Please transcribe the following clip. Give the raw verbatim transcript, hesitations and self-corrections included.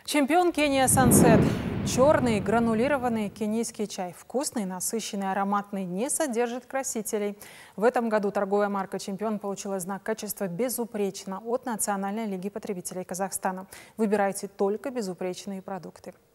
Чемпион Кения Сансет. Черный гранулированный кенийский чай. Вкусный, насыщенный, ароматный, не содержит красителей. В этом году торговая марка «Чемпион» получила знак качества «Безупречно» от Национальной лиги потребителей Казахстана. Выбирайте только безупречные продукты.